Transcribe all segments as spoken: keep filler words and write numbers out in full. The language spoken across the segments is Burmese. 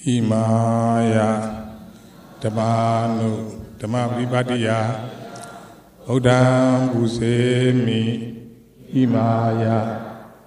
Imaya Dhamanu Dhamavipatiya Buddham Busemi Imaya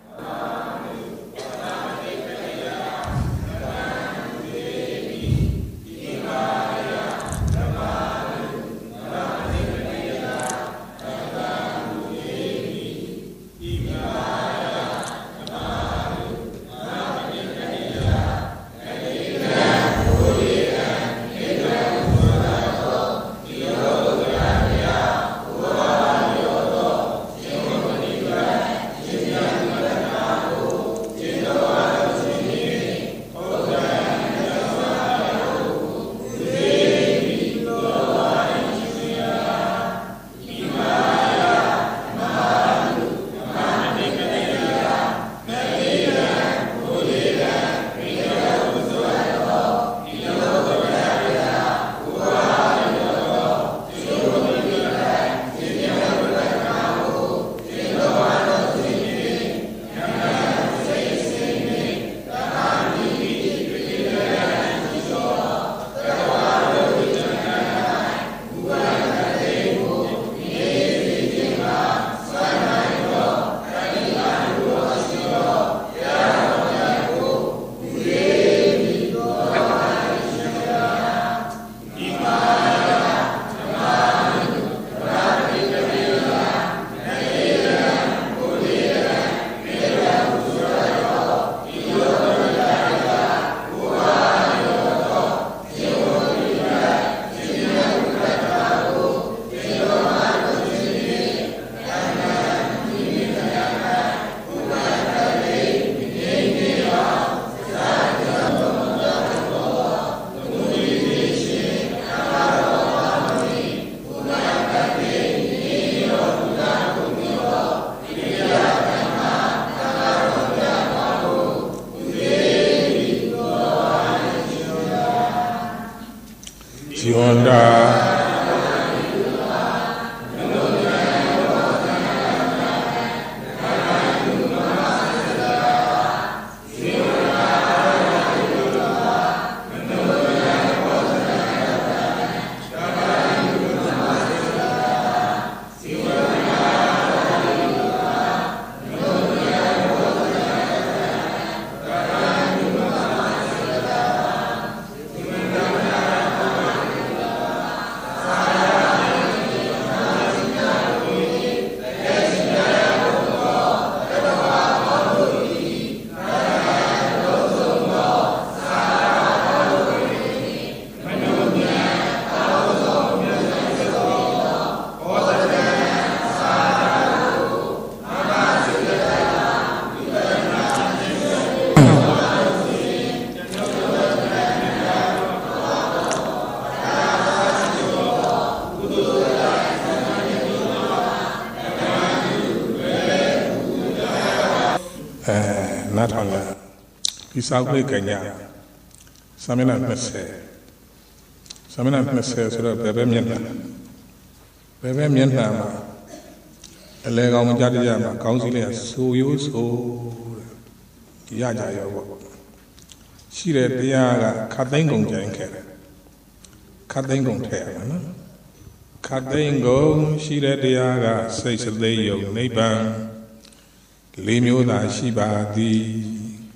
Isabel Kenya, Samina Messe, Samina Messe, sort of Bebe Miena, Bebe Miena, a leg on Jadiama, Council, so you so Yaja, she read the Yaga, Kadango Janker, Kadango Terra, Kadango, she read the Yaga, says a lay of neighbor, Limio da Shiba di.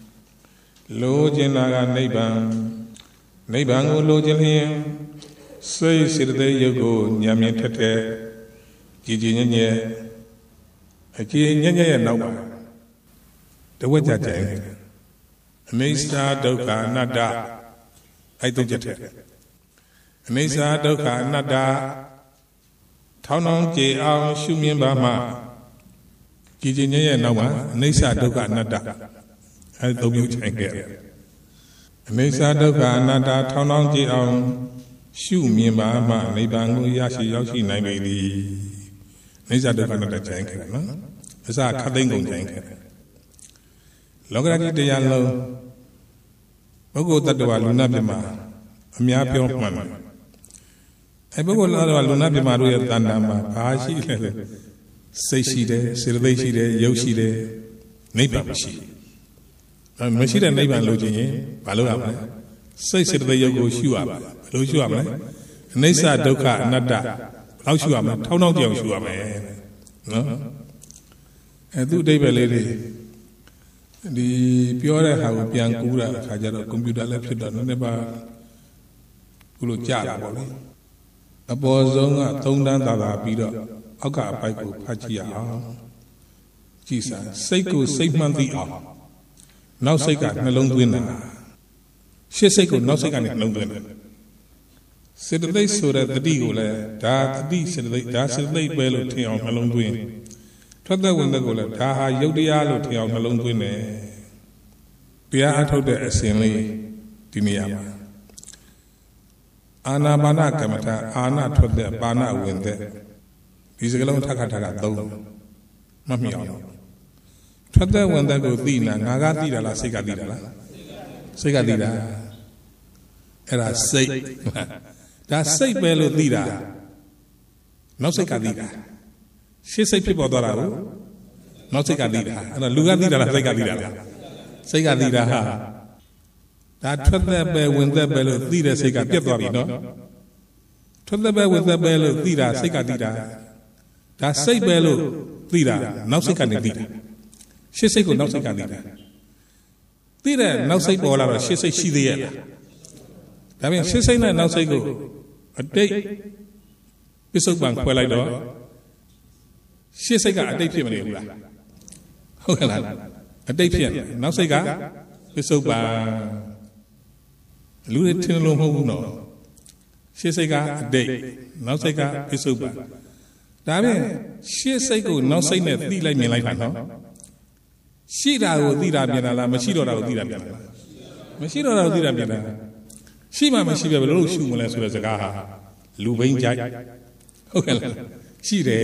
Lojin Naga Neighbor, Neighbor, Lojin him, say, sit there you go, Yammy Tete, Gigi Nye, a Gigi Nye, no one. The weather tank, a Mesa Doka Nada, I don't get it. A Mesa Doka Nada, Town on J. Al Shumin Bama, Gigi Nye, no one, Nesa Doka Nada. I don't you take it. Mesa Doka Nada Town on J. Al Shoe me Bama, Nibango Yashi Yoshi Nagadi. Nesa Doka Nada Jank, no? As I cutting on Jank. Logati de Yalo Ogo Tadua Luna Bima, a Miapio man. I go Luna Bimaru Tandama, Pashi, say she there, Silve she there, Yoshi there, Neighbor she. Machine and neighbor lodging, Paloa, စိတ်စေတသိက်ယုတ်ကိုရှုရမယ်ဘယ်လိုရှုရမလဲအနိစ္စဒုက္ခအနတ္တလောက်ရှုရမယ်ထောင်းထောင်းကြောင်ရှုရမယ်နော်အဲသူအတိတ်ပဲလေးတွေဒီပြောတဲ့ဟာကိုပြန်ကူးတာအခါကျတော့ကွန်ပျူတာလည်းဖြစ်တော့နည်းနည်းပါခုလိုကြာတာပေါ့လေအပေါ်ဆုံးကသုံးတန်းသာသာပြီးတော့အောက်ကအပိုက်ကိုဖတ်ကြည့်ရအောင်ကြည့်စမ်းစိတ်ကိုစိတ်မှန်သိအောင်နောက်စိတ်ကနှလုံးသွင်းတာရှေ့စိတ်ကိုနောက်စိတ်ကနေနှလုံးသွင်းတယ်စေတသိက်ဆိုတဲ့တတိကိုလည်းဒါတတိစေတသိက်ဒါစေတသိက်ပဲလို့ထင်အောင်နှလုံးသွင်းထွက်သက်ဝင်သက်ကိုလည်းဒါဟာယုတ်တရားလို့ထင်အောင်နှလုံးသွင်းတယ်တရားအထုတ်တဲ့အစဉ်လေးဒီနေရာမှာအာနာပါနကမ္မထာအာနာထွက်သက်ပါဏဝင်သက်ဒီစကလုံးထပ်ခါထပ်ခါသုံးမှတ်မိအောင်ထွက်သက်ဝင်သက်ကိုသိနာငါကသိတာလားစိတ်ကသိတာလားစိတ်ကသိတာအဲ့ဒါစိတ်ဒါစိတ်ပဲလို့သိတာနောက်စိတ်ကသိတာရှေ့စိတ်ဖြစ်ပေါ်သွားတာကိုနောက်စိတ်ကသိတာအဲ့တော့လူကသိတာလားစိတ်ကသိတာလားစိတ်ကသိတာဟာဒါထွက်သက်ပဲဝင်သက်ပဲလို့သိတဲ့စိတ်ကပြတ်သွားပြီနော်ထွက်သက်ပဲဝင်သက်ပဲလို့သိတာစိတ်ကသိတာဒါစိတ်ပဲလို့သိတာနောက်စိတ်ကနေသိတာရှေ့စိတ်ကိုနောက်စိတ်ကသိတာသိတဲ့နောက်စိတ်ပေါ်လာတော့ရှေ့စိတ်ရှိသေးရဲ့လားဒါပြင်ရှေ့စိတ်နဲ့နောက်စိတ်ကိုအတိတ်ပစ္စုပန်ခွဲလိုက်တော့ရှေ့စိတ်ကအတိတ်ဖြစ်မနေဘူးလားဟုတ်ကဲ့လားအတိတ်ဖြစ်နောက်စိတ်ကပစ္စုပန်လူတွေထင်လို့မဟုတ်ဘူးနော်ရှေ့စိတ်ကအတိတ်နောက်စိတ်ကပစ္စုပန်ဒါပြင်ရှေ့စိတ်ကိုနောက်စိတ်နဲ့သိလိုက်မြင်လိုက်တာနော်ရှိတာကိုသိတာမြင်တာလားမရှိတော့တာကိုသိတာမြင်တာလားမရှိတော့တာကိုသိတာမြင်တာရှိမှမရှိပဲဘယ်လိုလုပ်ရှုမလဲဆိုတဲ့စကားဟာလူဘိန်းကြိုက်ဟုတ်ကဲ့လားရှိတယ်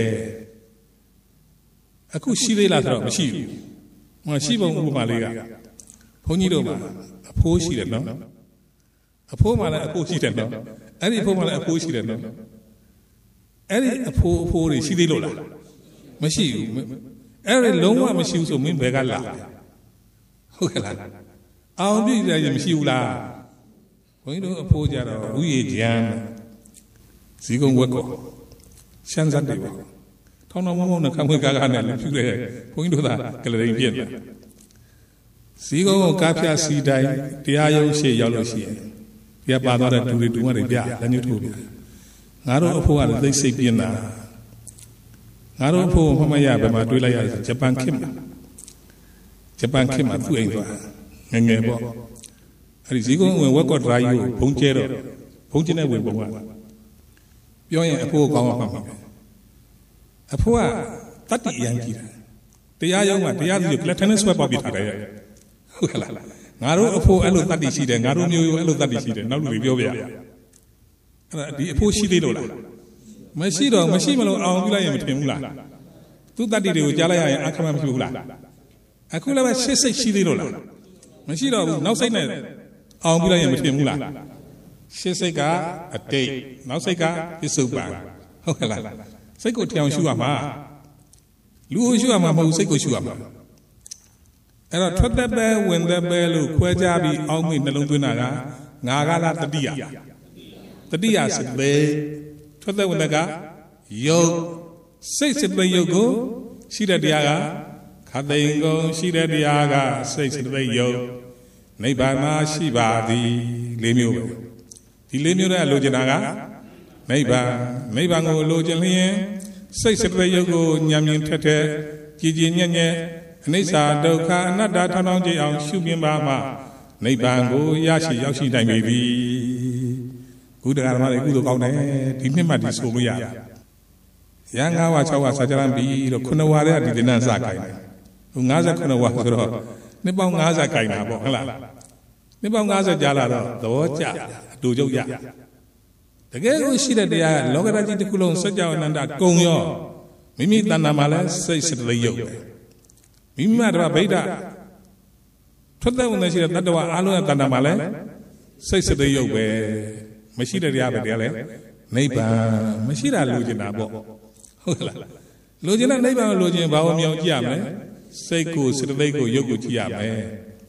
အခုရှိသေးလားဆိုတော့မရှိဘူးမရှိပုံဥပမာလေးကဘုန်းကြီးတို့မှာအဖိုးရှိတယ်နော်အဖိုးမှလည်းအဖိုးရှိတယ်နော်အဲ့ဒီအဖိုးမှလည်းအဖိုးရှိတယ်နော်အဲ့ဒီအဖိုးအဖိုးတွေရှိသေးလို့လားမရှိဘူးအဲ့ဒီလုံးဝမရှိဘူးဆိုမင်းဘယ်ကလာဟုတ်ကဲ့လားအောင်ပြည့်တယ်ရင်မရှိဘူးလားဘုန်းကြီးတို့အဖိုးကြတော့ဥယေကျမ်းဇီကုံဝက်ကောရှမ်းစတ်တွေပါထောင်းထောင်းမောင်းမောင်းနဲ့ခမွေးကားကားနဲ့လည်းဖြူတယ်ဘုန်းကြီးတို့ကကလရိန်ပြည့်တယ်ဇီကုံကိုကားဖြာစီတိုင်းတရားရုံးရှေ့ရောက်လို့ရှိရင်ဒီကပါသွားတဲ့ဒူတွေဒူမတွေပြလက်ညှိုးထိုးပြငါတို့အဖိုးကလည်းသိစိတ်ပြင်းတာငါတို့အဖိုးမမရဘယ်မှာတွေးလိုက်ရလဲဂျပန်ခေတ်မှာဂျပန်ခေတ်မှာသူ့အိမ်သွားငငယ်ပေါ့အဲ့ဒီဇီကုံဝင်ဝက်ကော့ဒရိုင်းကိုဘုံကျဲတော့ဘုံကျင်းတဲ့ဝင်ပုံကပြောရင်အဖိုးကောင်းအောင်မှတ်မှာအဖိုးကတတ္တိအရင်ကြီးတာတရားရုံးကတရားသူကလက်ထနဲ့ဆွဲပေါက်ပြထားတယ်ဟုတ်ကဲ့လားငါတို့အဖိုးအဲ့လိုတတ္တိရှိတယ်ငါတို့မျိုးရိုးအဲ့လိုတတ္တိရှိတယ်နောက်လူတွေပြောပြအဲ့ဒါဒီအဖိုးရှိသေးလို့လားမရှိတော့မရှိမလို့အောင်ပြလိုက်ရင်မထင်ဘူးလားသူတတ္တိတွေကိုကြားလိုက်ရရင်အခမမရှိဘူးလားအခုလည်းပဲရှစ်စိတ်ရှိသေးလို့လားမရှိတော့ဘူးနောက်စိတ်နဲ့အောင်ပြလိုက်ရင်မထင်ဘူးလားရှစ်စိတ်ကအတိတ်နောက်စိတ်ကပစ္စုပန်ဟုတ်ကဲ့လားစိတ်ကိုထျောင်ရှုရမှာလူကိုရှုရမှာမဟုတ်စိတ်ကိုရှုရမှာအဲ့တော့ထွက်သက်ပဲဝင်သက်ပဲလို့ခွဲခြားပြီးအောင်းမိနှလုံးသွင်းတာကငါကလားတတိယတတိယစိတ်ပဲထွက်သက်ဝင်သက်ကယုတ်စိတ်စိတ်ပဲယုတ်ကိုရှိတဲ့တရားကခသိင်ကုန်ရှိတဲ့တရားကစိတ်စိတ်ပဲယုတ်နိဗ္ဗာန်မှာရှိပါသည်လေးမျိုးပဲဒီလေးမျိုးတည်းလိုချင်တာကနိဗ္ဗာန်နိဗ္ဗာန်ကိုလိုချင်လျင်စိတ်စိတ်ပဲယုတ်ကိုညံမြင်ထက်ထက်ကြည်ကြည်ညက်ညက်အနိစ္စဒုက္ခအနတ္တထောင်းထောင်းကြည့်အောင်ရှုမြင်ပါမှနိဗ္ဗာန်ကိုရရှိရောက်ရှိနိုင်ပြီကုသကရမတွေကုသိုလ်ကောင်းတယ်ဒီနှစ်မှဒီဆိုလို့ရတယ်ရန်ငါးဝါ၆ဝါစာကြရန်ပြီးတော့ခုနဝါတဲ့ဒီသင်္นานစကိုင်းတယ်ဟို၅၉ဝါဆိုတော့နှစ်ပေါင်း၅၀ကိုင်းတာပေါ့ဟုတ်လားနှစ်ပေါင်း၅၀ကြာလာတော့သဘောကျအတူချုပ်ရတကယ်ကိုရှိတဲ့တရားကလောကဓာတ်ကြီးတစ်ခုလုံးစัจ java အနန္တကုံရောမိမိတဏ္ဍာမှာလည်းစိတ်စတသိက်ရုပ်ပဲမိမိမှာတော့ဗိဒ္ဓထွက်တဲ့ဝင်ရှိတဲ့တတ္တဝါအားလုံးရဲ့တဏ္ဍာမှာလည်းစိတ်စတသိက်ရုပ်ပဲမရှိတဲ့တရားပဲတရားလဲနိဗ္ဗာန်မရှိတာလိုချင်တာပေါ့ဟုတ်လားလိုချင်တဲ့နိဗ္ဗာန်ကိုလိုချင်ဘာလို့မြောင်ကြည့်ရမလဲစိတ်ကိုစတသိက်ကိုရုပ်ကိုကြည့်ရမယ်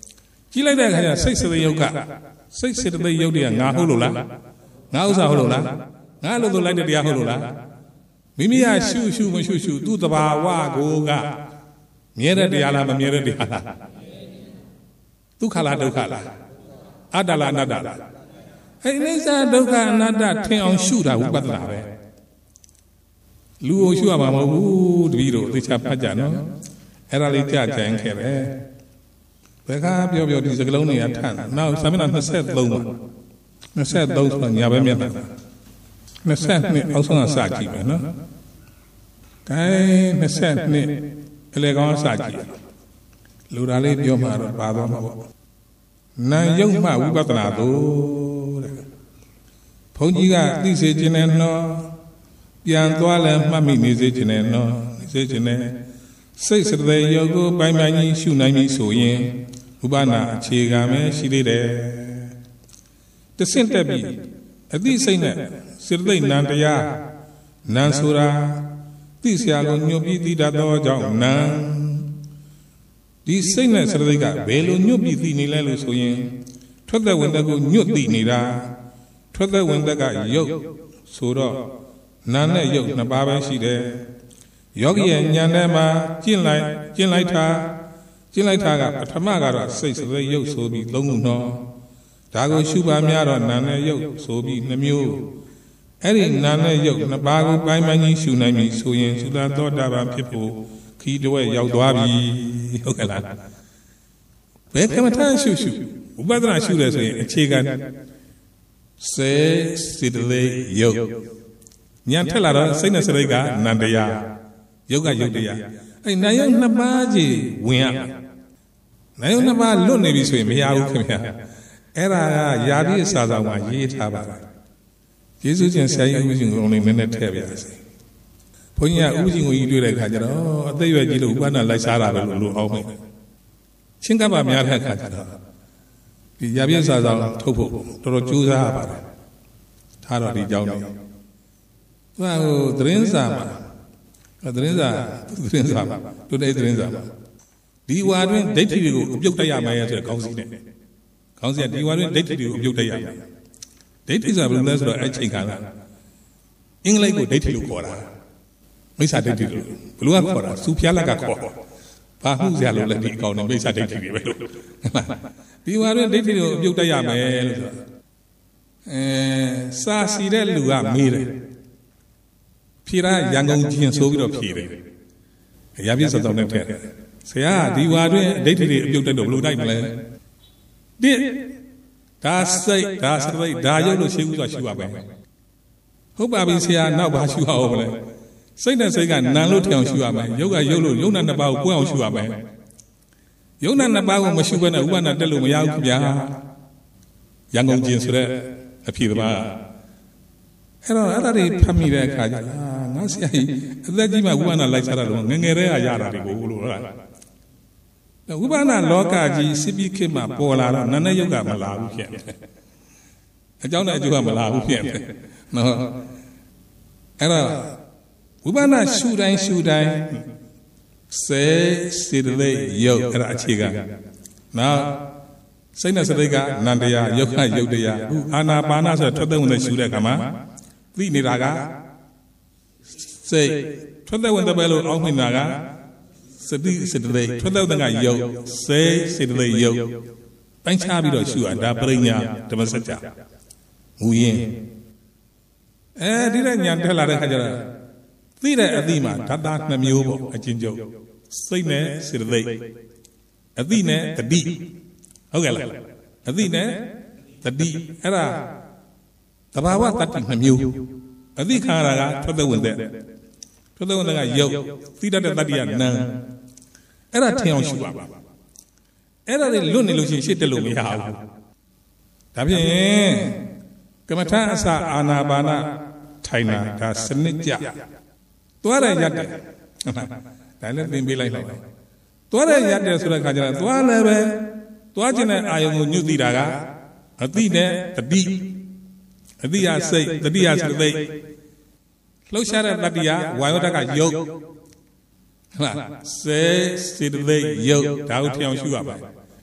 ကြီးလိုက်တဲ့အခါကျစိတ်စေတယုတ်ကစိတ်စေတသိက်ယုတ်တွေကငါဟုတ်လို့လားငါဥစ္စာဟုတ်လို့လားငါလို့ဆိုလိုက်တဲ့တရားဟုတ်လို့လားမိမိကရှုရှုမရှုရှုသူ့တဘာဝကိုကမြဲတဲ့တရားလားမမြဲတဲ့တရားလားဒုက္ခလားဒုက္ခလားအတ္တလားအနတ္တလားအဲ့ဒီအိစ္ဆာဒုက္ခအနတ္တထင်အောင်ရှုတာဝိပဿနာပဲလူကိုရှုရမှာမဟုတ်ဘူးတပည့်တို့သေချာဖတ်ကြနော်အဲ့ဒါလေးကြကြင်ခဲ့တယ်ဘယ်ကပြောပြောဒီစကလုံးတွေကထန်နောက်စာမျက်နှာ၂၃ပါ၂၃ဆိုညာဘက်မျက်နှာ၂၂အောက်ဆုံးကစကြည့်မယ်နော်ကဲ၂၂အလေကောင်းစကြည့်လူသားလေးပြောမှတော့ပါသွားမှာပေါ့နာယုတ်မှဝိပဿနာတို့တဲ့ဘုန်းကြီးကသိစေခြင်းနဲ့နော်ပြန်သွားလဲမှတ်မိနေစေခြင်းနဲ့နော်နေစေခြင်းနဲ့စိတ်စတဲ့ယုတ်ကိုပိုင်းပိုင်းကြီးရှုနိုင်ပြီဆိုရင်ဥပနာအခြေခံပဲရှိသေးတယ်တဆင့်တက်ပြီးအသိစိတ်နဲ့စေတသိက်နံတရားနံဆိုတာသိစရာလိုညွတ်ပြီးသိတတ်သောကြောင့်နံဒီစိတ်နဲ့စေတသိက်ကဘယ်လိုညွတ်ပြီးသိနေလဲလို့ဆိုရင်ထွက်သက်ဝင်သက်ကိုညွတ်သိနေတာထွက်သက်ဝင်သက်ကယုတ်ဆိုတော့နာနဲ့ယုတ်နှစ်ပါးပဲရှိတယ်ယောဂီရဲ့ဉာဏ်ထဲမှာကျင့်လိုက်ကျင့်လိုက်တာကျင့်လိုက်တာကပထမကတော့စိတ်စတဲ့ယုတ်ဆိုပြီးသုံးခုတော့ဒါကိုရှုပါများတော့နာနဲ့ယုတ်ဆိုပြီးနှမျိုးအဲ့ဒီနာနဲ့ယုတ်နှစ်ပါးကိုပိုင်းပိုင်းကြီးရှုနိုင်ပြီဆိုရင်သုတသောတာပန်ဖြစ်ဖို့ခီးတွဲရောက်သွားပြီဟုတ်ကဲ့လားဘယ်ကမ္မထာရှုရှုဥပဒနာရှုတယ်ဆိုရင်အခြေခံစေစေတသိက်ယုတ်ဉာဏ်ထက်လာတော့စိတ်နဲ့စိတ်ကနံတရားယုတ်ကယုတ်တရားအဲ့နာယုတ်နှစ်ပါးကြီးဝင်ရနာယုတ်နှစ်ပါးလွတ်နေပြီဆိုရင်မရဘူးခင်ဗျာအဲ့ဒါကယာတိအစာဆောင်မှာရေးထားပါလားယေရှုရှင်ဆရာကြီးဥပရှင်ကိုလည်းနည်းနည်းထည့်ပြရစီဘုန်းကြီးကဥပရှင်ကိုကြီးတွေ့တဲ့အခါကျတော့အသက်ရွယ်ကြီးလို့ဥပနာလိုက်စားတာပဲလို့လို့အောင်မယ်ချင်းကပ်ပါများတဲ့အခါကျတော့ဒီယာတိအစာဆောင်ထုတ်ဖို့တော်တော်ကြိုးစားရပါတယ်ထားတော့ဒီကြောင်းနေသူကဟိုသတင်းစာမှာသတင်းစာသတင်းစာမှာတို့တဲ့သတင်းစာမှာဒီဝါတွင်ဒိဋ္ဌိတွေကိုအပြုတ်တက်ရမယ်ဆိုတဲ့ခေါင်းစည်းနဲ့ခေါင်းစည်းကဒီဝါတွင်ဒိဋ္ဌိတွေကိုအပြုတ်တက်ရမယ်ဒိဋ္ဌိဆိုတာဘယ်လိုလဲဆိုတော့အဲ့ချိန်ခါလားအင်္ဂလိပ်ကိုဒိဋ္ဌိလို့ခေါ်တာမိစ္ဆာဒိဋ္ဌိလို့ဘယ်လိုကခေါ်တာစူဖျားလက်ကခေါ်ဘာမှုစရာလို့လဲဒီအကောင်နဲ့မိစ္ဆာဒိဋ္ဌိတွေပဲလို့ဒီဝါတွင်ဒိဋ္ဌိတွေကိုအပြုတ်တက်ရမယ်လို့ဆိုတာအဲစာစီတဲ့လူကမေးတယ်ဖြေတာရန်ကုန်ချင်းဆိုပြီးတော့ဖြေတယ်အရာပြည့်စုံစုံနဲ့ထည့်တယ်ဆရာဒီဝါတွင်ဒိဋ္ဌိတွေအပြုတ်တက်တော့ဘယ်လိုတိုက်မလဲဒီဒါစိတ်ဒါစရိတ်ဒါရုပ်လို့ရှိဘူးဆိုရှိပါပဲဟုတ်ပါပြီဆရာနောက်ဘာရှိအောင်မလဲစိတ်နဲ့စိတ်ကနံလို့ထင်အောင်ရှိရမယ်ရုပ်ကရုပ်လို့ယုံနာနှစ်ပါးကိုကိုယ်အောင်ရှိရမယ်ယုံနာနှစ်ပါးကိုမရှိဘဲနဲ့ဥပနာတက်လို့မရဘူးခင်ဗျာရန်ကုန်ချင်းဆိုတဲ့အဖြစ်သမားအဲ့တော့အဲ့ဒါတွေဖတ်မိတဲ့အခါကျတော့ငါဆရာကြီးအသက်ကြီးမှဥပနာလိုက်စားတာတော့ငငယ်တည်းကရတာတွေကိုလို့ဟုတ်လားဥပနာလောကကြီးစစ်ပြီးခေတ်မှာပေါ်လာတော့နာနဲ့ယုတ်ကမလာဘူးဖြစ်တယ်အကြောင်းနဲ့အကျိုးကမလာဘူးဖြစ်တယ်နော်အဲ့တော့ဥပနာရှုတိုင်းရှုတိုင်းစေစေတသိက်ယုတ်အဲ့ဒါအခြေခံနောက်စိတ်နဲ့စိတ်ကနန္တရားယုတ်ကယုတ်တရားအခုအာနာပါနဆိုထွက်သက်ဝင်တဲ့ရှုတဲ့အခါမှာသိနေတာကစိတ်ထွက်သက်ဝင်တဲ့ပဲလို့အောင်းမိနေတာကစတိစေတသိက်ထွက်သက်တဲ့ကယုတ်စေစေတသိက်ယုတ်ပိုင်းခြားပြီးတော့ရှုရတာပရိညာဓမ္မစကြာမူရင်းအဲဒီတဲ့ညာတက်လာတဲ့ခါကျတော့သိတဲ့အသိမှာဓာတ်နှမျိုးပေါ့အချင်းချုပ်စိတ်နဲ့စေတသိက်အသိနဲ့တတိဟုတ်ကဲ့လားအသိနဲ့တတိအဲ့ဒါသဘာဝတတ္တိနှမျိုးအသိခါရတာကထွက်သက်ဝင်တဲ့ထွက်သက်ဝင်တဲ့ကယုတ်သိတတ်တဲ့တတ္တိကနံအဲ့ဒါထင်အောင်ရှုပါအဲ့ဒါတွေလွတ်နေလို့ရှိရင်ရှေ့တက်လို့မရဘူးဒါဖြင့်ကမ္မထာအစအာနာပါနထိုင်တာဒါစနစ်ကြသွားတယ်ရက်တယ်ဒါလည်းသင်ပေးလိုက်တော့သွားတယ်ရက်တယ်ဆိုတဲ့ခါကျတော့သွားလည်းပဲသွားခြင်းတဲ့အာယုံကိုညွတ်သိတာကအတိနဲ့တတိအတိယစိတ်တတိယစိတ်သိလှုပ်ရှားတဲ့တတိယဝါယောဓာတ်ကယုတ်ဟုတ်လားစေစေတသိက်ယုတ်ဒါကိုထင်အောင်ရှုရပါ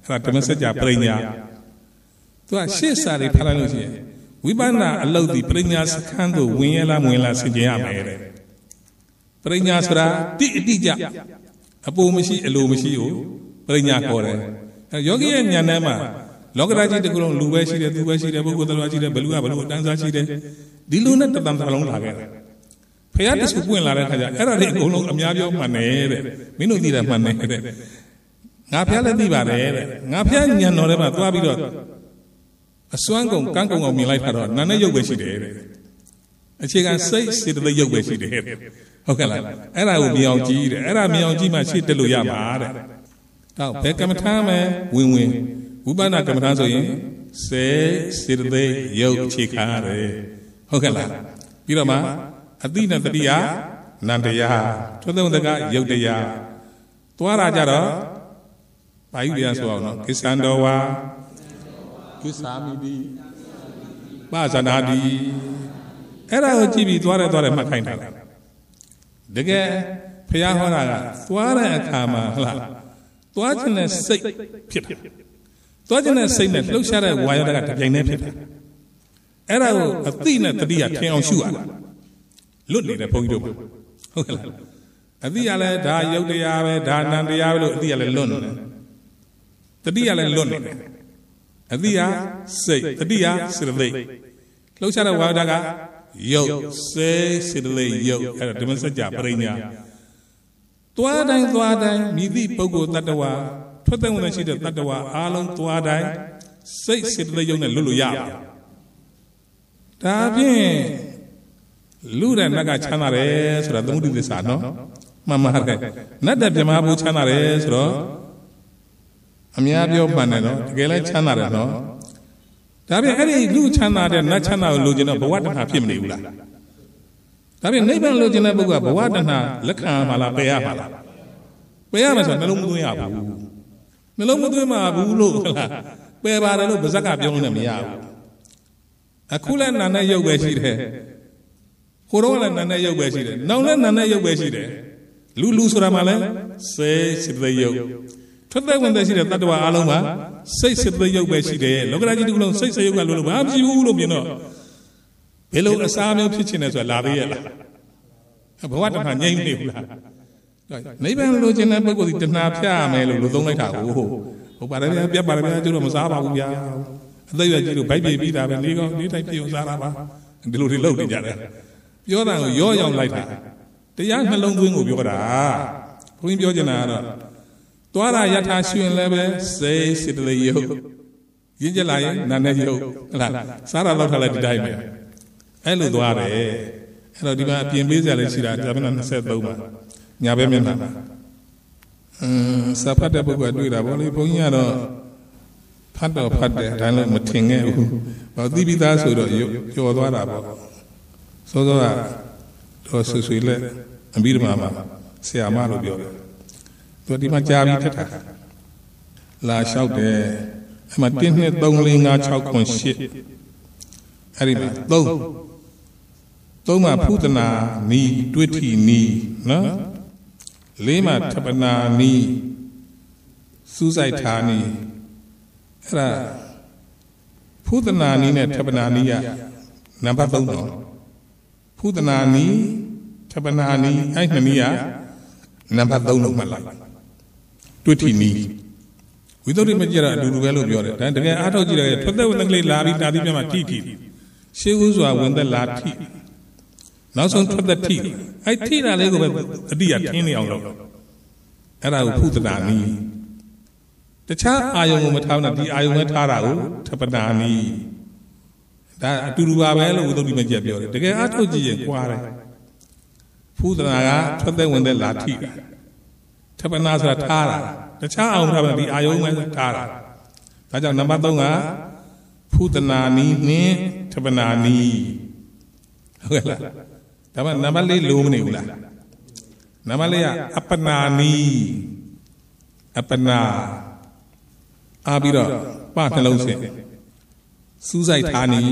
အဲ့ဒါဓမ္မစကြာပရိညာသူကရှေ့စာတွေဖတ်လိုက်လို့ရှိရင်ဝိပဿနာအလုပ်ဒီပရိညာစခန်းကိုဝင်ရလားမဝင်လားဆင်ခြင်ရမယ်တဲ့ပရိညာဆိုတာတိအတိကျအပူမရှိအလိုမရှိကိုပရိညာခေါ်တယ်အဲယောဂီရဲ့ဉာဏ်ထဲမှာလောကဓာတ်ကြီးတစ်ခုလုံးလူပဲရှိတယ်သူပဲရှိတယ်ပုဂ္ဂိုလ်တော်ရှိတယ်ဘလူကဘလူအတန်းစားရှိတယ်ဒီလူနဲ့တတန်တလုံးလာခဲ့တယ်ဖះတဆူပွင့်လာတဲ့ခါကျအဲ့ဒါတွေအကုန်လုံးအများပြောမှန်တယ်တဲ့မင်းတို့သိတာမှန်တယ်တဲ့ငါဖះလည်းသိပါတယ်တဲ့ငါဖះညံတော်ထဲမှာသွားပြီးတော့အစွမ်းကုန်ကန်းကုန်အောင်မြင်လိုက်တာတော့နာနဲ့ရုပ်ပဲရှိတယ်တဲ့အခြေခံစိတ်စေတသိက်ရုပ်ပဲရှိတယ်တဲ့ဟုတ်ကဲ့လားအဲ့ဒါကိုမြင်အောင်ကြည့်တဲ့အဲ့ဒါမြင်အောင်ကြည့်မှရှေ့တက်လို့ရမှာတဲ့တော့ဘယ်ကမ္မထာမယ်ဝင်ဝင်ဝိပဿနာကမ္မထာဆိုရင်စေစေတသိက်ရုပ်အခြေခံရတယ်ဟုတ်ကဲ့လားပြီးတော့မှအတိနဲ့တတိယနန္တရားထွတ်သုံးတကရုပ်တရားသွားတာကြတော့ဘာယူရဆိုအောင်နော်ကိစ္ဆန္တောဝါကိစ္ဆာမိတိပါဇနာတိအဲ့ဒါကိုကြည့်ပြီးသွားတယ်သွားတယ်မှတ်ခိုင်းတာတကယ်ဖះဟောတာကသွားတဲ့အခါမှာဟလားသွားခြင်းနဲ့စိတ်ဖြစ်တယ်သွားခြင်းနဲ့စိတ်နဲ့လှုပ်ရှားတဲ့ဝါယတကတပြိုင်တည်းဖြစ်တယ်အဲ့ဒါကိုအတိနဲ့တတိယထင်အောင်ရှုရတာလွတ်နေတယ်ဘုန်းကြီးတို့ဟုတ်ကဲ့လားအတိကလည်းဒါယုတ်တရားပဲဒါနံတရားပဲလို့အတိကလည်းလွတ်နေတယ်တတိကလည်းလွတ်နေတယ်အတိကစိတ်တတိကစေတသိက်လှုပ်ရှားတဲ့ဝါဒကယုတ်စေစေတသိက်ယုတ်အဲ့ဒါဓမ္မစကြာပရိညာသွားတိုင်းသွားတိုင်းမိသည့်ပုဂ္ဂိုလ်တ attva ထွက်တဲ့ဝင်ရှိတဲ့တ attva အားလုံးသွားတိုင်းစိတ်စေတသိက်ယုတ်နဲ့လွတ်လို့ရပါတယ်ဒါဖြင့်လူတဲ့နတ်ကချမ်းသာတယ်ဆိုတာသမုဒိသစ္စာနော်မှန်မှန်ကဲနတ်တဲ့ပြမဘူးချမ်းသာတယ်ဆိုတော့အများပြောမှန်တယ်နော်တကယ်လည်းချမ်းသာတယ်နော်ဒါဖြင့်အဲ့ဒီလူချမ်းသာတဲ့နတ်ချမ်းသာကိုလိုချင်တော့ဘဝတဏှာဖြစ်မနေဘူးလားဒါဖြင့်နိဗ္ဗာန်လိုချင်တဲ့ပုဂ္ဂိုလ်ကဘဝတဏှာလက်ခံမှာလားပယ်ရမှာလားပယ်ရမယ်ဆိုတော့နှလုံးမသွင်းရဘူးနှလုံးမသွင်းမှာဘူးလို့ဟုတ်လားပယ်ပါတယ်လို့ဗဇက်ကပြောလို့လည်းမရဘူးအခုလည်းနာနဲ့ရုပ်ပဲရှိတယ်ဟိုတော့လည်းနာနဲ့ရုပ်ပဲရှိတယ်နောက်လည်းနာနဲ့ရုပ်ပဲရှိတယ်လူလူဆိုတာမှလည်းစေစေတသိက်ရုပ်ထွက်တဲ့ဝင်တဲ့ရှိတဲ့တ attva အားလုံးကစိတ်စေတသိက်ရုပ်ပဲရှိတယ်လောကဓာတ်ကြီးတစ်ခုလုံးစိတ်စေရုပ်ကလို့ဘာဖြစ်ဘူးလို့မြင်တော့ဘယ်လိုအစားမျိုးဖြစ်ချင်တယ်ဆိုတာလာသေးရဲ့လားဘဝတဏှာငြိမ့်နေဘူးလားနိဗ္ဗာန်လိုချင်တဲ့ပုဂ္ဂိုလ်ဒီတဏှာဖြတ်ရမယ်လို့လို့သုံးလိုက်တာကိုဟုတ်ပါတယ်ဗျာပြတ်ပါတယ်ဗျာကျတော့မစားပါဘူးဗျာအသက်ရွယ်ကြီးလို့ဗိုက်ပြေးပြီးတာပဲလေးကောင်းလေးတိုင်းပြေအောင်စားတာပါဒီလိုတွေလုပ်နေကြတယ်ပြောတာကိုရောရောင်လိုက်တာတရားနှလုံးသွင်းကိုပြောတာဘုန်းကြီးပြောချင်တာကတော့သွားတာယထာရှင်လည်းပဲစေစေတသိက်ယုတ်ရင်းကျက်လာရင်နာနဲ့ယုတ်ဟုတ်လားစားတာတော့ထားလိုက်ဒီတိုင်းပဲအဲ့လိုသွားတယ်အဲ့တော့ဒီမှာအပြင်ပေးစရာလေးရှိတာဒါမှမဟုတ်နှစ်သုံးပါညာဘက်မျက်နှာအင်းစာဖတ်တဲ့ပုဂ္ဂိုလ်တွေ့တာဗောလေဘုန်းကြီးကတော့ဖတ်တော့ဖတ်တယ်ဒါလည်းမထင်ခဲ့ဘူးဘာသိပြီးသားဆိုတော့ကျော်သွားတာပေါ့စောစောကတော့ဆွေဆွေလက်အပြီးဓမ္မမှာဆရာမလို့ပြောတယ်သူဒီမှာကြာပြီးထက်တာလာလျှောက်တယ်အဲ့မှာတစ်နှစ်သုံးလေးငါးခြောက်ခွန်ရှစ်အဲ့ဒီမှာသုံးသုံးမှာဖုဒနာနီတွေ့ထီနီနော်လေးမှာထပနာနီစူးစိုက်ထားနီအဲ့ဒါဖုဒနာနီနဲ့ထပနာနီကနံပါတ်သုံးတော့ဖုဒနာနီထပနာနီအဲ့နှစ်နီးကနံပါတ်သုံးလို့မှတ်လိုက်တွေ့ထီနီဝိသုဒ္ဓိမကြရအတူတူပဲလို့ပြောတယ်ဒါတကယ်အားထုတ်ကြည့်တယ်ထွက်သက်ဝင်သကလေးလာပြီးတာတိပြမှာထိထိရှေးဦးစွာဝင်သက်လာထိနောက်ဆုံးထွက်သက်ထိအဲ့ထိတာလေးကိုပဲအတိအထင်းနေအောင်လုပ်အဲ့ဒါကိုဖုဒနာနီတခြားအာယုံကိုမထားဘူးဒီအာယုံပဲထားတာကိုထပနာနီဒါအတူတူပါပဲလို့ဝိသုဒ္ဓိမကြပြောတယ်တကယ်အားထုတ်ကြည့်ရင်ကွာတယ်ဖုဒနာကထွက်သက်ဝင်သက်လာထိတာထပနာဆိုတာထားတာတခြားအောင်ထားပါဒီအာယုံပဲထားတာဒါကြောင့်နံပါတ်သုံးကဖုဒနာနီနှင့်ထပနာနီဟုတ်ကဲ့လားဒါမှနံပါတ်လေးလိုမနေဘူးလားနံပါတ်လေးကအပနာနီအပနာအားပြီးတော့ပနှလုံးစင်စူးစိုက်ထားနီ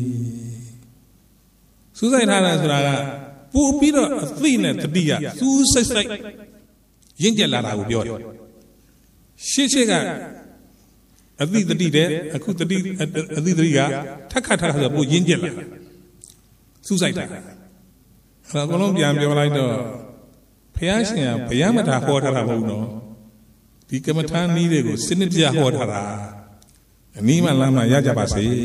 စူးစိုက်ထားတယ်ဆိုတာကပို့ပြီးတော့အသိနဲ့တတိယစူးစိတ်စိတ်ရင့်ကျက်လာတာကိုပြောတယ်ရှေ့ရှေ့ကအသိတတိတဲ့အခုတတိအသိတတိကထက်ခါထက်ခါဆိုပိုရင်းကျက်လာစူးစိုက်တာအဲ့တော့အကုန်လုံးပြန်ပြောလိုက်တော့ဘုရားရှင်ကဘုရားမထာဟောထားတာမဟုတ်နော်ဒီကမ္မထာနည်းတွေကိုစနစ်ပြဟောထားတာအနည်းမှလမ်းမှရကြပါစေ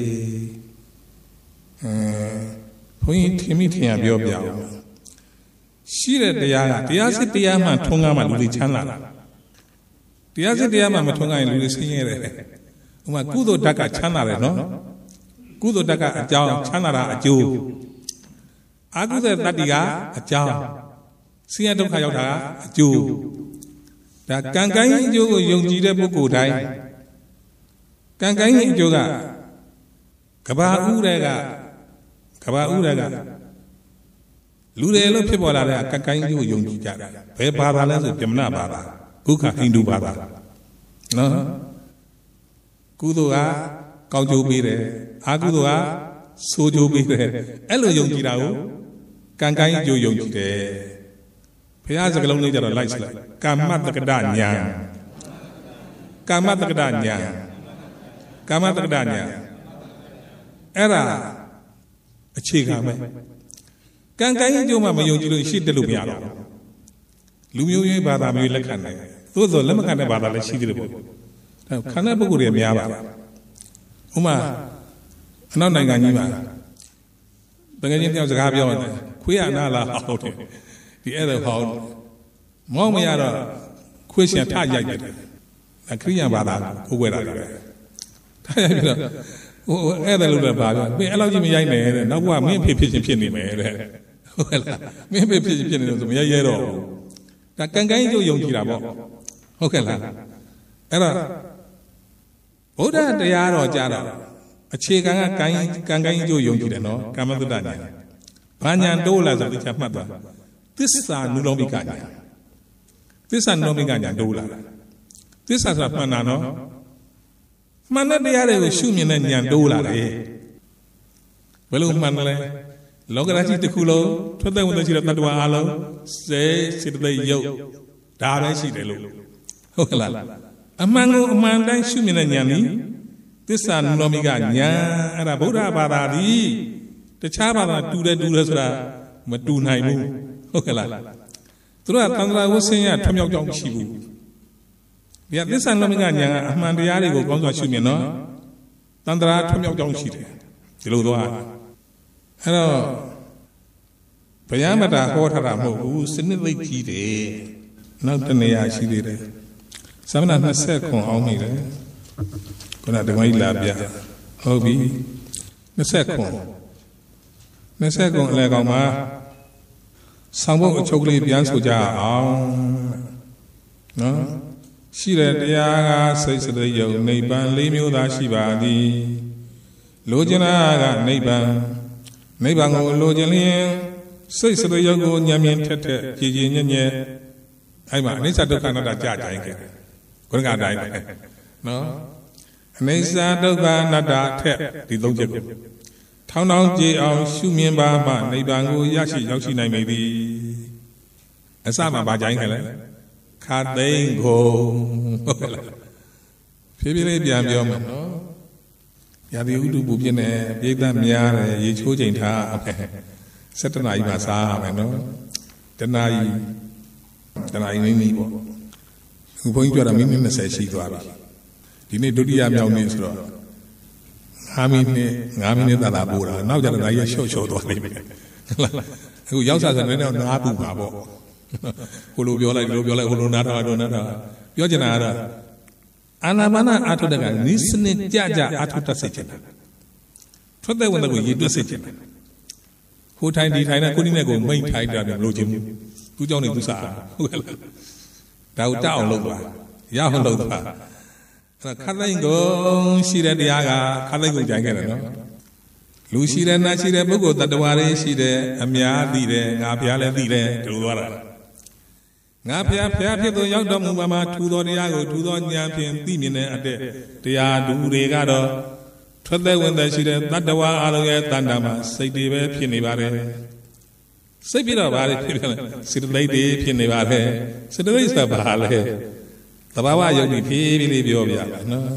အဲဘုန်းကြီးထင်မိထင်ရပြောပြအောင်ရှိတဲ့တရားကတရားစစ်တရားမှထုံးကားမှလူတွေချမ်းသာတာတရားစစ်တရားမှမထုံးကားရင်လူတွေဆင်းရဲတယ်ဥပမာကုသိုလ်ဓာတ်ကချမ်းသာတယ်နော်ကုသိုလ်ဓာတ်ကအကြောင်းချမ်းသာတာအကျိုးအကုသိုလ်တတ္တိကအကြောင်းဆင်းရဲဒုက္ခရောက်တာအကျိုးဒါကံကံရဲ့အကျိုးကိုယုံကြည်တဲ့ပုဂ္ဂိုလ်တိုင်းကံကံရဲ့အကျိုးကကဘာဥတွေကကဘာဥတွေကလူတွေလို့ဖြစ်ပေါ်လာတဲ့ကံကံရဲ့အကျိုးကိုယုံကြည်ကြတယ်ဘယ်ဘာသာလဲဆိုပြမနာဘာသာကုခဟိန္ဒူဘာသာနော်ကုသိုလ်ကကောင်းကျိုးပေးတယ်အကုသိုလ်ကဆိုးကျိုးပေးတယ်အဲ့လိုယုံကြည်တာကိုကံကံရဲ့အကျိုးယုံကြည်တယ်ဘုရားစကားလုံးလေးကြတော့လိုက်စလိုက်ကာမတက္ကဒညာကာမတက္ကဒညာကာမတက္ကဒညာအဲ့ဒါအခြေခံပဲကံကံရဲ့အကျိုးမှမယုံကြည်လို့ရှိတယ်လို့မရတော့လူမျိုးရေးဘာသာမျိုးလက်ခံနိုင်သို့သောလက်မခံတဲ့ဘာသာလည်းရှိသေးတယ်ပေါ့ခန္ဓာပုဂ္ဂိုလ်တွေများပါလားဥမာအနောက်နိုင်ငံကြီးမှာတကယ်ချင်းတယောက်စကားပြောတယ်ခွေးရနာလားဟောတယ်ဒီအဲ့ဒါဟောမောင်းမရတော့ခွေးရှင်ထရိုက်တယ်ခရိယံဘာသာကိုယ်ွယ်တာတွေပဲထရိုက်ပြီးတော့ဟိုအဲ့ဒါလို့လည်းပါပြောမင်းအဲ့လောက်ကြီးမရိုက်နဲ့တဲ့နောက်ဘဝမင်းဖြစ်ဖြစ်ချင်းဖြစ်နေမယ်တဲ့ဟုတ်လားမင်းဖြစ်ဖြစ်ချင်းဖြစ်နေလို့ဆိုမရိုက်ရဲတော့ဒါကံကံကျိုးယုံကြည်တာပေါ့ဟုတ်ကဲ့လားအဲ့တော့ဘုရားတရားတော်ကြားတော့အခြေခံကကံကံကံကျိုးယုံကြည်တယ်နော်ကာမတ္တညာဘာညာတိုးလာဆိုသိချမှတ်သွားသစ္စာနုလောမိကညာသစ္စာနုလောမိကညာတိုးလာသစ္စာဆိုတာမှန်တာနော်မှန်တဲ့တရားတွေကိုရှုမြင်တဲ့ဉာဏ်တိုးလာတယ်ဘယ်လိုမှန်တယ်လဲလောကဓာတ်ကြီးတစ်ခုလုံးထွက်တဲ့ဝင်တဲ့ရှိတဲ့တ attva အလုံးစေစေတသိက်ရုပ်ဒါပဲရှိတယ်လို့ဟုတ်ကလားအမှန်ကိုအမှန်တိုင်းရှုမြင်တဲ့ဉာဏ်នេះသစ္စာနုလောမိကညာအဲ့ဒါဗုဒ္ဓဘာသာဒီတခြားဘာသာတူတယ်တူတယ်ဆိုတာမတူနိုင်ဘူးဟုတ်ကဲ့လားသူတို့ကသံဃာဝဆင်းရထွမြောက်ကြောင်းမရှိဘူးဒီကသစ္စာနုလောမိကညာကအမှန်တရားတွေကိုကောင်းစွာရှုမြင်နော်သံဃာထွမြောက်ကြောင်းရှိတယ်ဒီလိုသွားအဲ့တော့ဘုရားမတာဟောထားတာမဟုတ်ဘူးစနစ်သိကြီးတယ်နောက်တနေရာရှိသေးတယ်သမဏနှစ်ဆက်ခွန်အောင်နေတယ်ခုနဓမ္မကြီးလာပြဟုတ်ပြီနှစ်ဆက်ခွန်နှစ်ဆက်ခွန်အလဲကောင်မှာဆောင်းဖို့အချုပ်ကလေးပြန်ဆိုကြအောင်နော်ရှိတဲ့တရားကစိတ်စရိယုံနိဗ္ဗာန်၄မျိုးသာရှိပါသည်လိုချင်တာကနိဗ္ဗာန်နိဗ္ဗာန်ကိုလိုချင်လျင်စိတ်စရိယုံကိုဉာဏ်မြင်ထက်ထက်ကြည်ကြည်ညက်ညက်အဲ့မှာအနိစ္စဒုက္ခအနတ္တကြကြိုင်ခဲ့ဘုရားအတိုင်းပဲနော်အနိစ္စဒုက္ခအနတ္တထက်ဒီသုံးချက်ကိုထောင်းထောင်းကြည်အောင်ရှုမြင်ပါမှနိဗ္ဗာန်ကိုရရှိရောက်ရှိနိုင်မိသည်အစမှဗာကြိုင်ခဲ့လေခါသိန်းကိုဟုတ်ကဲ့လားဖြည်းဖြည်းလေးပြန်ပြောမယ်နော်ရာသီဥတုပူပြင်းနေပြိဿများတယ်ရေချိုးချိန်ထားမယ်စက်တနာကြီးမှစားရမယ်နော်တနာကြီးတနာကြီးမိမိပေါ့ဘုန်းကြီးပြောတာမိနစ်၂၀ရှိသွားပြီဒီနေ့ဒုတိယမြောက်နေ့ဆိုတော့၅မိနစ်၅မိနစ်သာသာပို့တာနောက်ကျတော့ဒါကြီးရှော့ရှော့သွားလိမ့်မယ်ဟုတ်လားအခုရောက်စားစနေတော့နားပူပါပေါ့ဟိုလိုပြောလိုက်ဒီလိုပြောလိုက်ဟိုလိုနားထားတော့နားထားပြောချင်တာကတော့အာနာပါနအာထုတကနိစနစ်ကြကြအာထုတတ်စေချင်တာထွက်တဲ့ဝင်တဲ့ကိုရည်တွက်စေချင်တာဟိုထိုင်ဒီထိုင်နဲ့ကိုနိနဲ့ကိုမိတ်ထိုင်တာလည်းမလို့ချင်းဘူးသူเจ้าနေသူစားဟုတ်ကဲ့လားဒါကိုတောက်အောင်လုပ်သွားရအောင်လုပ်သွားအဲ့ခတ်တိုင်းကုန်ရှိတဲ့တရားကခတ်တိုင်းကုန်ကြိုင်ခဲ့တယ်နော်လူရှိတဲ့နာရှိတဲ့ပုဂ္ဂိုလ်တ attva တွေရှိတယ်အများသိတယ်ငါဘုရားလည်းသိတယ်ဒီလိုသွားတာငါဘုရားဘုရားဖြစ်သူရောက်တော်မူပါမှာထူသောတရားကိုထူသောဉာဏ်ဖြင့်သိမြင်တဲ့အတဲ့တရားသူတွေကတော့ထွက်သက်ဝင်သက်ရှိတဲ့တ attva အလုံးရဲ့တဏ္ဍာမှာစိတ်တွေပဲဖြစ်နေပါတယ်စိတ်ပြတော့ဗါလေဖြစ်တယ်စေတသိက်တွေဖြစ်နေပါတယ်စေတသိက်ဆိုတာဘာလဲသဘာဝယုတ်ဒီဖြည်းဖြည်းလေးပြောပြပါနော်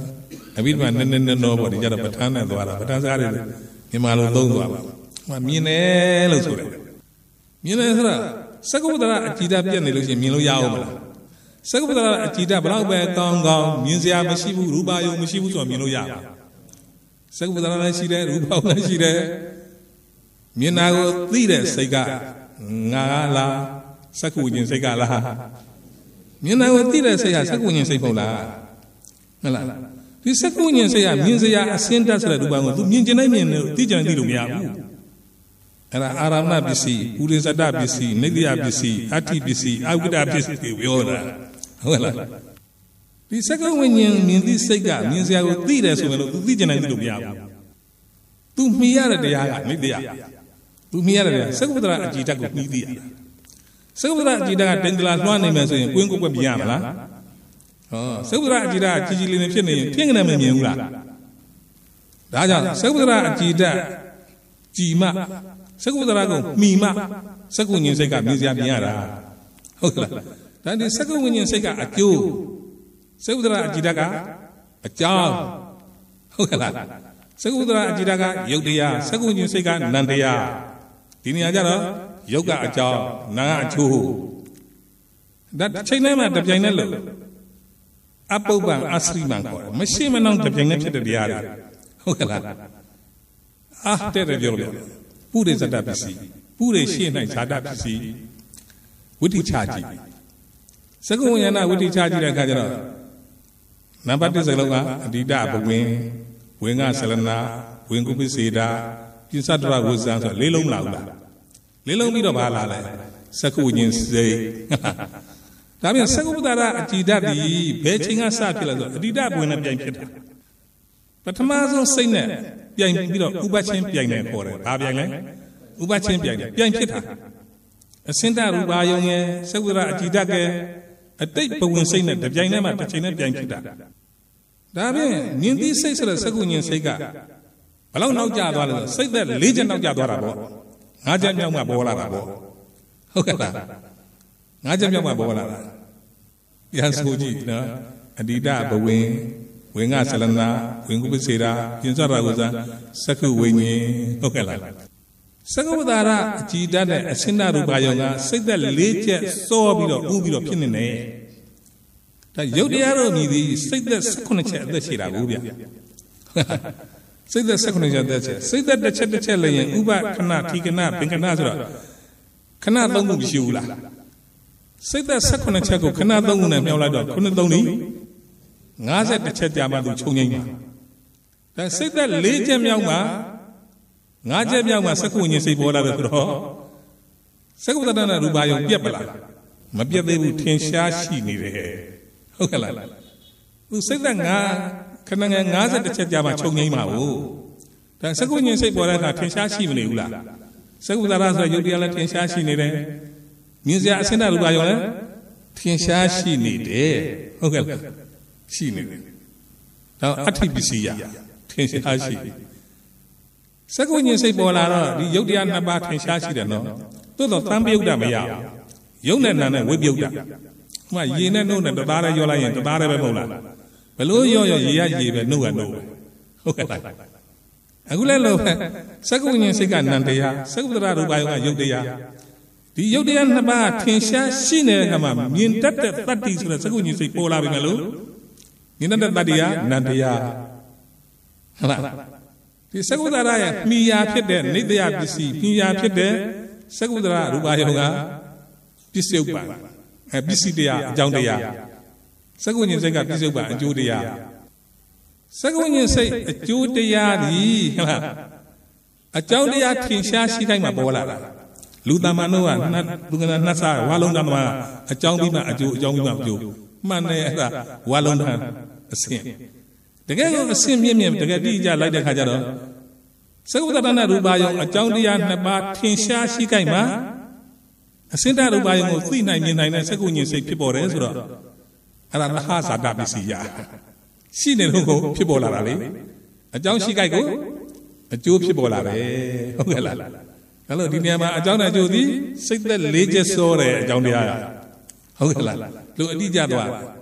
အဘိဓမ္မာနည်းနည်းနော်ပေါ့ဒီကြတော့ပဋ္ဌာန်းနဲ့သွားတာပဋ္ဌာန်းစားတယ်မြန်မာလိုသုံးသွားပါဟိုမြင်တယ်လို့ဆိုတယ်မြင်တယ်ဆိုတာစက္ကုပ္ပတရအကြည်ဓာတ်ပြက်နေလို့ရှိရင်မြင်လို့ရအောင်မလားစက္ကုပ္ပတရအကြည်ဓာတ်ဘလောက်ပဲကောင်းကောင်းမြင်စရာမရှိဘူးရူပါယုံမရှိဘူးဆိုတော့မြင်လို့ရပါစက္ကုပ္ပတရလည်းရှိတယ်ရူပလည်းရှိတယ်မြင်တာကိုသိတဲ့စိတ်ကငါလားစက္ကုဝိညာဉ်စိတ်ကလားမြင်တာကိုသိတဲ့စိတ်ကစက္ကုဝိညာဉ်စိတ်မဟုတ်လားဟုတ်လားဒီစက္ကုဝိညာဉ်စိတ်ကမြင်စရာအစင်းတတ်ဆိုတဲ့ရူပကိုသူမြင်ကျင်နိုင်မြင်လို့သိကြတယ်သိလို့မရဘူးအဲ့ဒါအာရမဏပစ္စည်းဥရိဇတပစ္စည်းနိတ္တယပစ္စည်းအဋ္ဌိပစ္စည်းအဝိဒပစ္စည်းကိုပြောတာဟုတ်လားဒီစက္ကုဝိညာဉ်မြင်သိစိတ်ကမြင်စရာကိုသိတယ်ဆိုရင်လို့သူသိကြနိုင်သိလို့မရဘူးသူမှီရတဲ့တရားကနိတ္တယသူမှီရတဲ့တရားစက္ကုပ္ပတရအကြည်ဓာတ်ကိုမှီသိရစက္ကုပ္ပတရအကြည်ဓာတ်ကတင်္ဂလာလွှမ်းနေမယ်ဆိုရင်ကွင်းကွက်ကွက်မြင်ရမလားဟောစက္ကုပ္ပတရအကြည်ဓာတ်ကြီးကြီးလေးလေးဖြစ်နေရင်ထင်ကနေမမြင်ဘူးလားဒါကြောင့်စက္ကုပ္ပတရအကြည်ဓာတ်ကြည်မှစက္ကုပ္ပတရကိုမှီမှစက္ကုဝိညာဉ်စိတ်ကမြင်စရာမြင်ရတာဟုတ်လားဒါဒီစက္ကုဝိညာဉ်စိတ်ကအကျိုးစက္ကုပ္ပတရအကြည်ဓာတ်ကအကြောင်းဟုတ်ကလားစက္ကုပ္ပတရအကြည်ဓာတ်ကယုတ်တရားစက္ကုဝိညာဉ်စိတ်ကနံတရားဒီနေရာကျတော့ယုတ်ကအကြောင်းနာကအကျိုးဒါချိန်တိုင်းမှာတပြိုင်တည်းလို့အပုပ္ပံအစရိမံခေါ်တယ်မရှိမနှောင်းတပြိုင်တည်းဖြစ်တဲ့တရားတွေဟုတ်ကလားအာတဲ့တယ်ပြောလို့ပုရိသတ္တပစ္စည်းပုရိရှင်း၌ဇာတပစ္စည်းဝိတိချကြည့်စက္ကုဝိညာဏဝိတိချကြည့်တဲ့အခါကျတော့နံပါတ်တစ်စလုံးကအဓိတဘဝင်ဝင်္ဂဆလနာဝင်ကုပ္ပစေတာပြစ္ဆတရဝဇ္ဇံဆိုလေးလုံးမလားဘူးလားလေးလုံးပြီးတော့ဘာလာလဲစက္ကုဝိညာဉ်စိတ်ဒါပြန်စက္ကုပ္ပတရအကြည်ဓာတ်ဒီဘယ်ချိန်ကစဖြစ်လဲဆိုအဓိတဘဝင်နဲ့ပြိုင်ဖြစ်တာပထမဆုံးစိတ်နဲ့ပြိုင်ပြီးတော့ဥပချင်းပြိုင်နေခေါ်တယ်ဘာပြိုင်လဲဥပချင်းပြိုင်တယ်ပြိုင်ဖြစ်တာအစင်တရူပါယုံရဲ့စက္ကုပ္ပတရအကြည်ဓာတ်ရဲ့အတိတ်ဘဝင်စိတ်နဲ့တပြိုင်တည်းမှာတစ်ချိန်နဲ့ပြိုင်ဖြစ်တာဒါပြင်မြင်သိစိတ်ဆိုတဲ့စက္ကုဉ္စိတ်ကဘလောက်နောက်ကျသွားလဲဆိုစိတ်သက်လေးချက်နောက်ကျသွားတာပေါ့ငါးချက်မြောက်မှပေါ်လာတာပေါ့ဟုတ်ကဲ့လားငါးချက်မြောက်မှပေါ်လာတာပြန်ဆိုကြည့်နော်အဓိတဘဝင်ဝင်္ဂဆလနာဝင်ကုပ္ပစေတာပြစ္ဆရဝဇ္ဇံစက္ကုဝိညာဉ်ဟုတ်ကဲ့လားစက္ကုပ္ပတရအကြည်ဓာတ်နဲ့အစင်္ဒရူပါယုံကစိတ်သက်လေးချက်စောပြီးတော့ဥပြီးတော့ဖြစ်နေတယ်ဒါယုတ်တရားတို့မြည်သည်စိတ်သက်၁၈ချက်အသက်ရှိတာကိုဗျစိတ်သက်၁၈ချက်အသက်ရှိစိတ်သက်တစ်ချက်တစ်ချက်လည်းရင်ဥပခဏထိကဏဘင်္ဂဏဆိုတော့ခဏသုံးခုမရှိဘူးလားစိတ်သက်၁၈ချက်ကိုခဏသုံးခုနဲ့မြောက်လိုက်တော့ခုနှစ်သုံးလေး၅၁ချက်ကြာမှသူခြုံငိမ့်မှာဒါစိတ်သက်၄ချက်မြောက်မှာ၅ချက်မြောက်မှာစက္ကုဝိညာဉ်စိတ်ပေါ်လာတယ်ဆိုတော့စက္ကုတ္တနာရူပါယုံပြက်ပလားမပြက်သေးဘူးထင်ရှားရှိနေတယ်ဟုတ်ကဲ့လားသူစိတ်သက်ငါခဏငယ်၅၁ချက်ကြာမှခြုံငိမ့်မှာဘူးဒါစက္ကုဝိညာဉ်စိတ်ပေါ်တဲ့အခါထင်ရှားရှိမနေဘူးလားစက္ကုတ္တရာဆိုရုပ်တရားလည်းထင်ရှားရှိနေတယ်မြင်စရာအစင်တရူပါယုံလည်းထင်ရှားရှိနေတယ်ဟုတ်ကဲ့လားရှိနေတယ်ဒါအဋ္ဌိပစ္စည်းရထင်ရှားရှိစက္ကုဉ္စိတ်ပေါ်လာတော့ဒီယုတ်တရားနှစ်ပါးထင်ရှားရှိတယ်နော်သို့တော့သံပြုတ်တာမရဘူးယုတ်နဲ့နာနဲ့ဝိပြုတ်တာဥမာရေနဲ့နှုတ်နဲ့တသားနဲ့ရောလိုက်ရင်တသားနဲ့ပဲမဟုတ်လားဘလို့ရောရောရေရရေပဲနှုတ်ကနှုတ်ပဲဟုတ်ကဲ့လားအခုလည်းလို့စက္ကုဉ္စိတ်ကနံတရားစက္ကုတ္တရရူပယုံကယုတ်တရားဒီယုတ်တရားနှစ်ပါးထင်ရှားရှိနေတဲ့အခါမှာမြင်တတ်တဲ့တတ္တိဆိုတဲ့စက္ကုဉ္စိတ်ပေါ်လာပြီမလို့မြင်တတ်တဲ့တတ္တိကနံတရားဟုတ်လားဒီစက္ကုတ္တရရဲ့မိယာဖြစ်တဲ့နိတ္တယပစ္စည်းမိယာဖြစ်တဲ့စက္ကုတ္တရရူပယုံကပစ္စုပ္ပန်အဲပစ္စည်းတရားအကြောင်းတရားစက္ကုဉ္စိတ်ကပစ္စုပ္ပန်အကျိုးတရားစက္ကုဉ္စိတ်အကျိုးတရားဒီဟုတ်လားအကြောင်းတရားထင်ရှားရှိတိုင်းမှာပေါ်လာတာလူတမန်တို့ကနတ်သူကနတ်စားဝါလုံးတမန်အကြောင်းပြီးမှအကျိုးအကြောင်းပြီးမှအကျိုးမှန်တယ်အဲ့ဒါဝါလုံးတအဆင့်တကယ်ကိုအဆင့်မြင့်မြင့်တကယ်တိကျလိုက်တဲ့ခါကျတော့စက္ကုတ္တရရူပယုံအကြောင်းတရားနှစ်ပါးထင်ရှားရှိတိုင်းမှာအစင်တရူပယုံကိုသိနိုင်မြင်နိုင်တဲ့စက္ကုဉ္စိတ်ဖြစ်ပေါ်တယ်ဆိုတော့အဲ့ဒါမဟာဇာတပစ္စည်းရရှိနေလို့ကိုဖြစ်ပေါ်လာတာလေအကြောင်းရှိကြိုက်ကိုအကျိုးဖြစ်ပေါ်လာတယ်ဟုတ်ကဲ့လားအဲ့လိုဒီနေရာမှာအကြောင်းနဲ့အကျိုးသည်စိတ်သက်လေးချက်စောတဲ့အကြောင်းတရားဟုတ်ကဲ့လားလူအတိအကျသွား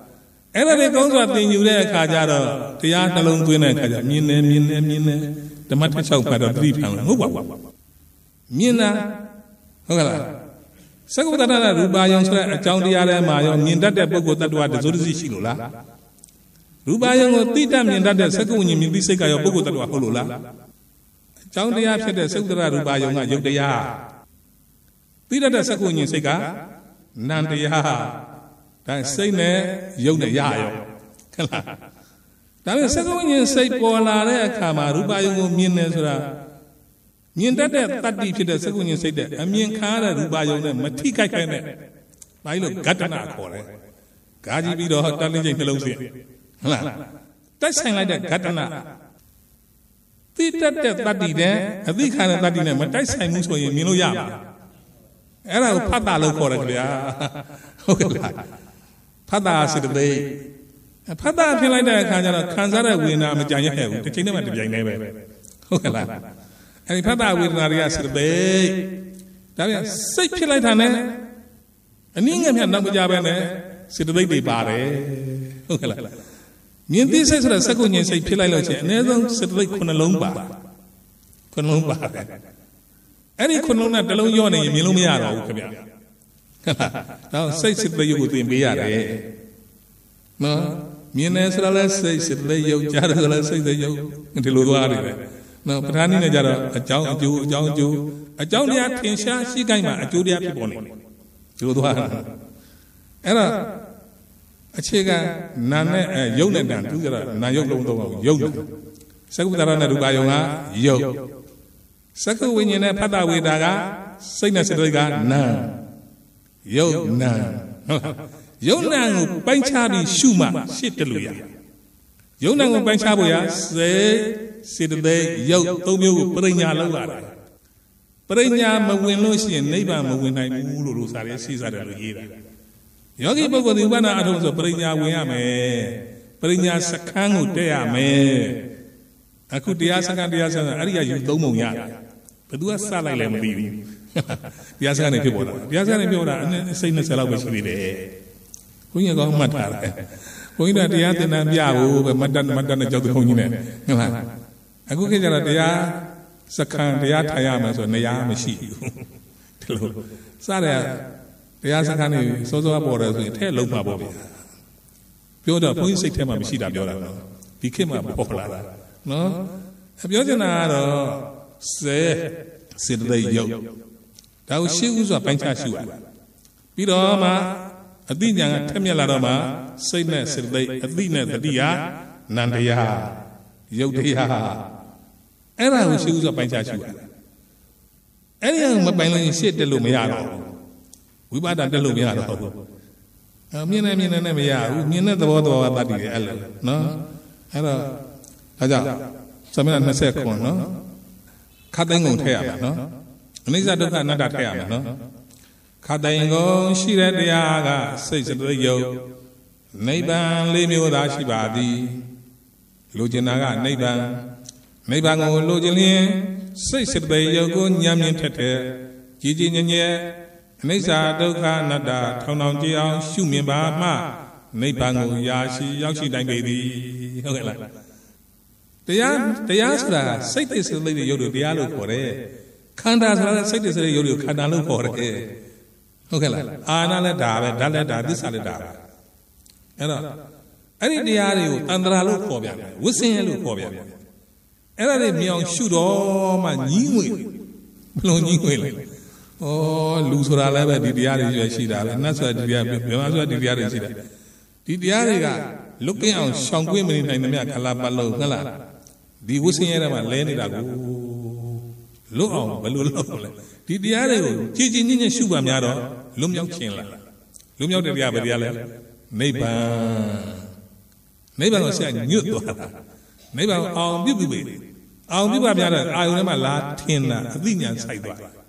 အဲ့ဒါတွေကောင်းစွာသင်ယူတဲ့အခါကျတော့တရားနှလုံးသွင်းတဲ့အခါကျမြင်နေမြင်နေမြင်နေဓမ္မတစ်ချက်ဖတ်တော့သတိဖန်လို့ဟုတ်ပါဘူးမြင်တာဟုတ်ကလားစကုတ္တရရူပါယုံဆိုတဲ့အကြောင်းတရားထဲမှာရောမြင်တတ်တဲ့ပုဂ္ဂိုလ်တ attva တစိုးတစီရှိလို့လားရူပါယုံကိုသိတတ်မြင်တတ်တဲ့စကုဝိညာဉ်မြင်သိစိတ်ကရောပုဂ္ဂိုလ်တ attva ဟုတ်လို့လားအကြောင်းတရားဖြစ်တဲ့စကုတ္တရရူပါယုံကယုတ်တရားသိတတ်တဲ့စကုဝိညာဉ်စိတ်ကနံတရားဒါစိတ်နဲ့ယုတ်နဲ့ရရောဟုတ်လားဒါပေမဲ့စကုဝိညာဉ်စိတ်ပေါ်လာတဲ့အခါမှာရူပါယုံကိုမြင်တယ်ဆိုတာမြင်တတ်တဲ့တတ္တိဖြစ်တဲ့စကုညင်စိတ်တဲ့အမြင်ခါတဲ့ရူပါယုံနဲ့မထိခိုက်ခိုက်နဲ့ဘာလို့ဂတ္တနာခေါ်လဲဂါကြည့်ပြီးတော့တန်လင်းချိန်နှလုံးသွင်းဟုတ်လားတိုက်ဆိုင်လိုက်တဲ့ဂတ္တနာသိတတ်တဲ့တတ္တိနဲ့အသိခါတဲ့တတ္တိနဲ့မတိုက်ဆိုင်ဘူးဆိုရင်မြင်လို့ရမှာအဲ့ဒါကိုဖတ်တာလို့ခေါ်တယ်ခင်ဗျာဟုတ်ကဲ့လားဖတ်တာစေတသိက်ဖတ်တာဖြစ်လိုက်တဲ့အခါကျတော့ခံစားတဲ့ဝေဒနာမကြံ့ရဲ့ဘူးတစ်ချိန်တည်းမှတစ်ပြိုင်တည်းပဲဟုတ်ကဲ့လားအဲ့ဒီဖတ်တာဝေဒနာတွေကစေတသိက်ဒါပြန်စိတ်ဖြစ်လိုက်တာနဲ့အနည်းငယ်မြတ်နောက်မကြပဲနဲ့စေတသိက်တွေပါတယ်ဟုတ်ကဲ့လားမြင်သိစိတ်ဆိုတဲ့စကုညင်စိတ်ဖြစ်လိုက်လို့ချင်းအနည်းဆုံးစေတသိက်ခုနှလုံးပါခုနှလုံးပါတယ်အဲ့ဒီခုနှလုံးနဲ့တစ်လုံးရောနေရင်မြင်လို့မရတော့ဘူးခင်ဗျာဟုတ်လားဒါစိတ်စေတသိက်ကိုသင်ပေးရတယ်နော်မြင်တယ်ဆိုတာလဲစိတ်စေတသိက်ယုတ်ကြားတယ်ဆိုတာလဲစိတ်စေတသိက်ယုတ်ဒီလိုသွားရတယ်နော်ပဋ္ဌာန်းနည်းနဲ့ကြတော့အကြောင်းအကျိုးအကြောင်းအကျိုးအကြောင်းတရားထင်ရှားရှိကိုင်းမှာအကျိုးတရားဖြစ်ပေါ်နေတယ်ဒီလိုသွားအဲ့တော့အခြေခံနာနဲ့အဲယုတ်နဲ့တန်သူကြတော့နာယုတ်လုံးတော့ယုတ်စကုတ္တရနဲ့ရူပါယုံကယုတ်စကုဝိညာဉ်နဲ့ဖတ်တာဝေတာကစိတ်နဲ့စိတ်တွေကနာယုတ်နာယုတ်နာကိုပိုင်းခြားပြီးရှုမှရှစ်တလို့ရယုတ်နာကိုပိုင်းခြားဖို့ရစေစေတသိက်ယုတ်သုံးမျိုးကိုပရိညာလောက်လာတာပရိညာမဝင်လို့ရှိရင်နိဗ္ဗာန်မဝင်နိုင်ဘူးလို့လို့စာရေးစီးစားတယ်လို့ရေးတာယောဂီပုဂ္ဂိုလ်ဒီဥပဒနာအထုံးဆိုပရိညာဝင်ရမယ်ပရိညာစခန်းကိုတက်ရမယ်အခုတရားစခန်းတရားစခန်းအဲ့ဒီကယူသုံးပုံရတယ်ဘယ်သူကစလိုက်လဲမသိဘူးတရားစခန်းနေဖြစ်ပေါ်တာတရားစခန်းနေဖြစ်ပေါ်တာအစိတ်နှစ်ဆယ်လောက်ပဲရှိသေးတယ်ဘုန်းကြီးကောင်းမှတ်ထားတယ်ဘုန်းကြီးကတရားသင်တန်းပြဖို့ပဲမတ်တမတ်တနဲ့ကြောက်တဲ့ဘုန်းကြီးနဲ့ဟုတ်လားအခုခေတ်ကျတော့တရားစခန်းတရားထိုင်ရမယ်ဆိုနေရာမရှိဘူးဒီလိုစတဲ့တရားစခန်းနေစောစောပေါ်တယ်ဆိုရင်ထဲလုံးမှာပေါ့ဗျာပြောတော့ဘုန်းကြီးစိတ်ထဲမှာမရှိတာပြောတာနော်ဒီခေတ်မှာပေါ်လာတာနော်ပြောချင်တာကတော့စေစေတသိက်ယုတ်ဒါကိုရှင်းဥစွာပိုင်းခြားရှုရပြီးတော့မှအသိဉာဏ်ကထက်မြက်လာတော့မှစိတ်နဲ့စေတသိက်အသိနဲ့တတိယနန္တရားယုတ်တရားအဲ့ဒါကိုရှင်းဥစွာပိုင်းခြားရှုရအဲ့ဒီမပိုင်လို့ရှေ့တက်လို့မရတော့ဝိပဿနာတက်လို့မရတော့ဘူးအမြင်နဲ့မြင်နဲ့မရဘူးမြင်တဲ့သဘောသဘောကတတ်တည်တယ်အဲ့လိုနော်အဲ့တော့ဒါကြောင့်သမဏနှစ်ဆက်ခွန်နော်ခတ်တိုင်းကုန်ထည့်ရမှာနော်အနိစ္စဒုက္ခအနတ္တထည့်ရမှာနော်ခတ်တိုင်းကုန်ရှိတဲ့တရားကစိတ်စတယုတ်နိဗ္ဗာန်လေးမျိုးသာရှိပါသည်လိုချင်တာကနိဗ္ဗာန်နိဗ္ဗာန်ကိုလိုချင်လျင်စိတ်စတယုတ်ကိုဉာဏ်မြင်ထက်တဲ့ကြည်ကြည်ညံ့ညံ့အနိစ္စဒုက္ခအနတ္တထောင်ထောင်ကြည့်အောင်ရှုမြင်ပါမှနိဗ္ဗာန်ကိုရာရှိရောက်ရှိနိုင်ပေသည်ဟုတ်ကဲ့လားတရားတရားဆိုတာစိတ်တည်းစိတ်လေးတွေရုပ်တွေတရားလို့ခေါ်တယ်ခန္ဓာဆိုတာစိတ်တည်းစိတ်လေးရုပ်တွေခန္ဓာလို့ခေါ်တယ်ဟုတ်ကဲ့လားအာနာလည်းဒါပဲဓာတ်လည်းဒါသစ္စာလည်းဒါပဲအဲ့တော့အဲ့ဒီတရားတွေကိုတန္တရာလို့ခေါ်ပြန်တယ်ဝိစင်ရလို့ခေါ်ပြန်တယ်အဲ့ဒါတွေမြောင်ရှုတော့မှညီးငွေဘလုံးညီးငွေလဲဩလူဆိုတာလည်းပဲဒီတရားတွေရွယ်ရှိတာပဲနတ်ဆိုတာဒီတရားမြမဆိုတာဒီတရားတွေရှိတာဒီတရားတွေကလွတ်ကင်းအောင်ရှောင်ကွင်းမနေနိုင်သမျှခလာပတ်လို့ဟုတ်လားဒီဝိစင်ရတဲ့မှာလဲနေတာကိုလွတ်အောင်ဘယ်လိုလုပ်လဲဒီတရားတွေကိုကြည်ကြည်ညံ့ညံ့ရှုပါများတော့လွတ်မြောက်ခြင်းလားလွတ်မြောက်တဲ့တရားပဲတရားလဲနိဗ္ဗာန်နိဗ္ဗာန်ကိုဆက်ညွတ်သွားတာနိဗ္ဗာန်အောင်ပြုပြုပဲအောင်ပြုပါများတော့အာယုန်ထဲမှာလာထင်တာအသိဉာဏ်ဆိုင်သွားတယ်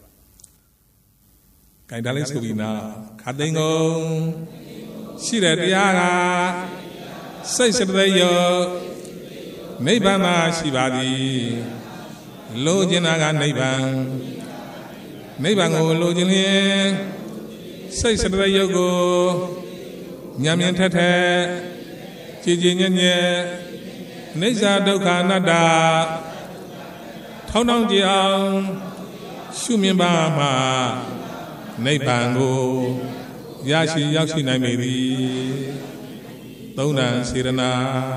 ခိုင်ဒါလေးဆိုပြီးနာခတ်သိန်းကုန်ရှိတဲ့တရားကစိတ်စတည်းယောနိဗ္ဗာန်မှာရှိပါသည်လိုချင်တာကနိဗ္ဗာန်နိဗ္ဗာန်ကိုလိုချင်လျင်စိတ်စတည်းယောကိုဉာဏ်မြင်ထက်ထက်ကြည်ကြည်ညက်ညက်နိစ္စဒုက္ခအနတ္တထောင်းထောင်းကြည်အောင်ရှုမြင်ပါမှာနိဗ္ဗာန်ကိုရရှိရောက်ရှိနိုင်ပေသည်သုံးတန်စေရနာ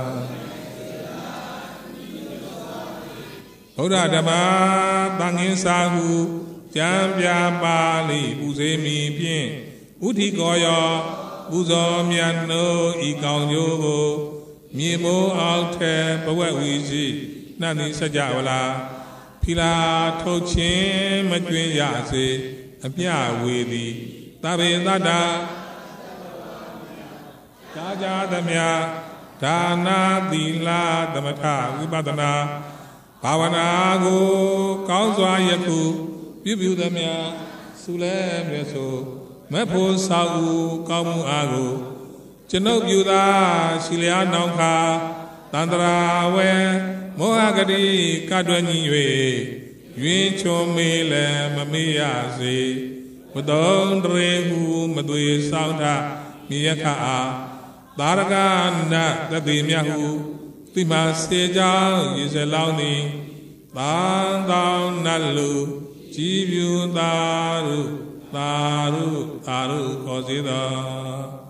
ဗုဒ္ဓဓမ္မသံဃင်စာဟုကြံပြပါလိပူဇေမိဖြင့်ဥထီကောယောပူဇော်မြတ်နိုးဤကောင်းကျိုးကိုမြေမိုးအောက်ထဲပဝက်ဝီစီနှံ့သည်စကြဝဠာဖီလာထုတ်ခြင်းမကျွင်းရစေအပြဝေသည်သဗ္ဗေသတ္တာကြာကြာသမျှဒါနာသီလသမထဝိပဿနာဘာဝနာကိုကောင်းစွာယခုပြုပြုသမျှဆုလဲမြတ်ဆိုမဖို့ဆောက်ဦးကောင်းမှုအားကိုကျွန်ုပ်ပြုသာရှိလျာနောင်ခါတန္တရာဝဲမောဟဂတိကတွယ်ညီ၍ရွင်ချုံမေးလည်းမမေးရစေမတုံးတရေဟုမသွေဆောင်ထမြေယခအားသာရကနတ်တတိမြတ်ဟုတိမစေကြောင်းရေစလောင်းသည်သံတောင်းနတ်လူကြည်ပြူသာရုသာရုသာရုခေါ်စေသော